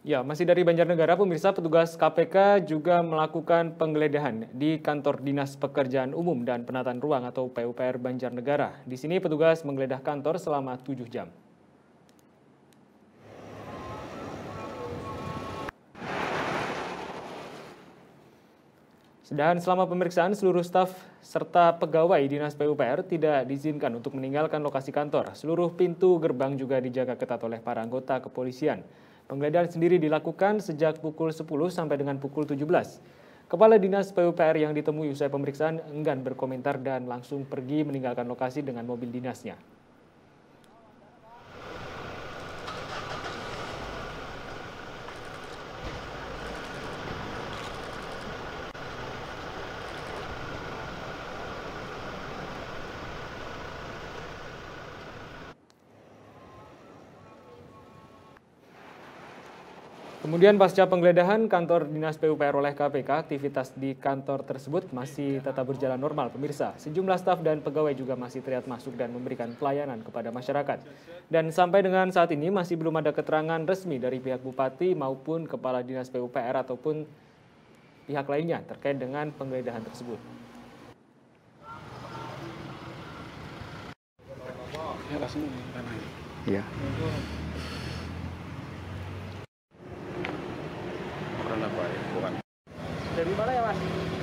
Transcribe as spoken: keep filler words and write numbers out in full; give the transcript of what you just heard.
Ya, masih dari Banjarnegara, pemirsa, petugas K P K juga melakukan penggeledahan di kantor Dinas Pekerjaan Umum dan Penataan Ruang atau P U P R Banjarnegara. Di sini petugas menggeledah kantor selama tujuh jam. Dan selama pemeriksaan, seluruh staf serta pegawai Dinas P U P R tidak diizinkan untuk meninggalkan lokasi kantor. Seluruh pintu gerbang juga dijaga ketat oleh para anggota kepolisian. Penggeledahan sendiri dilakukan sejak pukul sepuluh sampai dengan pukul tujuh belas. Kepala Dinas P U P R yang ditemui usai pemeriksaan enggan berkomentar dan langsung pergi meninggalkan lokasi dengan mobil dinasnya. Kemudian pasca penggeledahan kantor Dinas P U P R oleh K P K, aktivitas di kantor tersebut masih tetap berjalan normal, pemirsa. Sejumlah staf dan pegawai juga masih terlihat masuk dan memberikan pelayanan kepada masyarakat. Dan sampai dengan saat ini masih belum ada keterangan resmi dari pihak Bupati maupun Kepala Dinas P U P R ataupun pihak lainnya terkait dengan penggeledahan tersebut. Iya.